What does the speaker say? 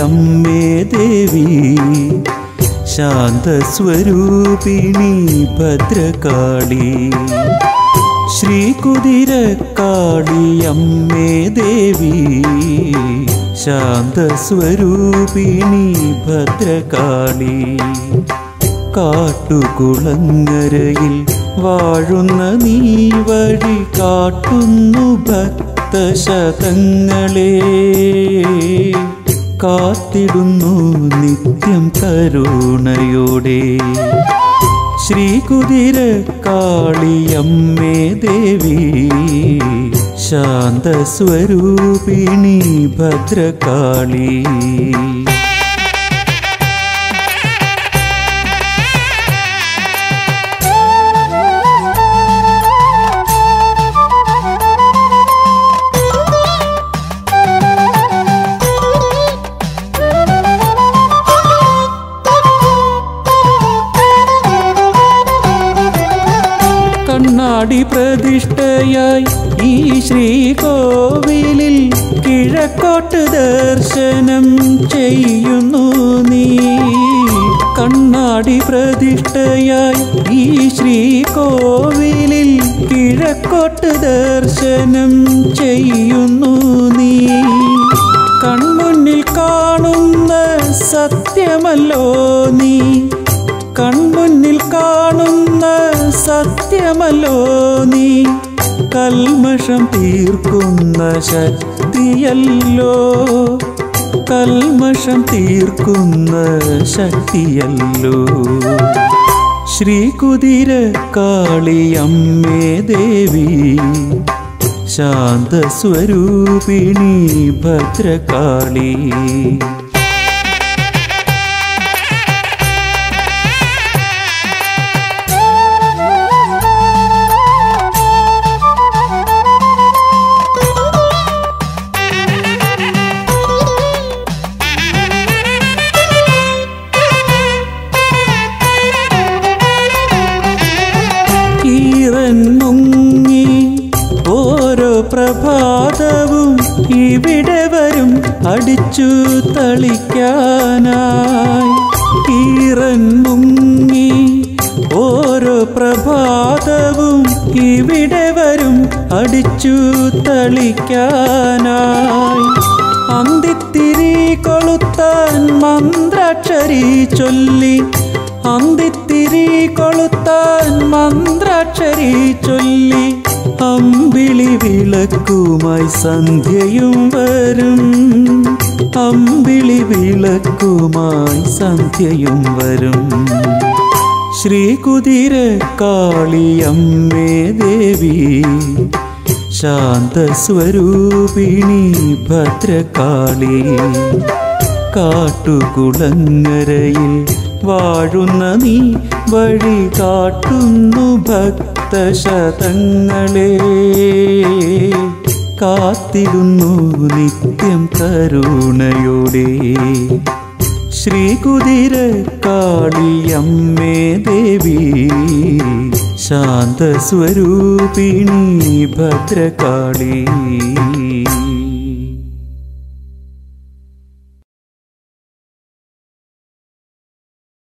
അമ്മേ ദേവി ശാന്തസ്വരൂപിണി ഭദ്രകാളി ശ്രീകുതിരക്കാളി അമ്മേ ദേവി ശാന്തസ്വരൂപിണി ഭദ്രകാളി കാട്ടുകുളങ്ങരയിൽ വാഴുന്ന നീ വഴി കാട്ടുന്നു ഭക്തശതങ്ങളെ കാത്തിടുന്നു നിത്യം കരുണയോടെ ശ്രീകുതിരക്കാളി അമ്മേ ദേവി ശാന്തസ്വരൂപിണി ഭദ്രകാളി കണ്ണാടി പ്രതിഷ്ഠയായി ഈ ശ്രീകോവിലിൽ കിഴക്കോട്ട് ദർശനം ചെയ്യുന്നു നീ കണ്ണാടി പ്രതിഷ്ഠയായി ഈ ശ്രീകോവിലിൽ കിഴക്കോട്ട് ദർശനം ചെയ്യുന്നു നീ കൺമുന്നിൽ കാണുന്ന സത്യമല്ലോ നീ കൺമുന്നിൽ കാണുന്ന സത്യമല്ലോ നീ കൽമഷം തീർക്കുന്ന ശക്തിയല്ലോ കൽമഷം തീർക്കുന്ന ശക്തിയല്ലോ ശ്രീകുതിരക്കാളി അമ്മേ ദേവി ശാന്തസ്വരൂപിണി ഭദ്രകാളി മുങ്ങി ഓരോ പ്രഭാതവും ഇവിടെ വരും അടിച്ചു തളിക്കാനായി ഈറൻ മുങ്ങി ഓരോ പ്രഭാതവും ഇവിടെ വരും അടിച്ചു തളിക്കാനായി അന്തിത്തിരി കൊളുത്താൻ മന്ത്രാക്ഷരി ചൊല്ലി അന്തിത്തിരി കൊളുത്താൻ മന്ത്രാക്ഷരി ചൊല്ലി അമ്പിളി വിളക്കുമായി സന്ധ്യയും വരും അമ്പിളി വിളക്കുമായി സന്ധ്യയും വരും ശ്രീകുതിരക്കാളി അമ്മേ ദേവി ശാന്തസ്വരൂപിണി ഭദ്രകാളി കാട്ടുകുളങ്ങരയിൽ വാഴുന്ന നീ വഴി കാട്ടുന്നു ഭക്തശതങ്ങളെ കാത്തിടുന്നു നിത്യം കരുണയോടെ ശ്രീകുതിരക്കാളി അമ്മേ ദേവി ശാന്തസ്വരൂപിണി ഭദ്രകാളി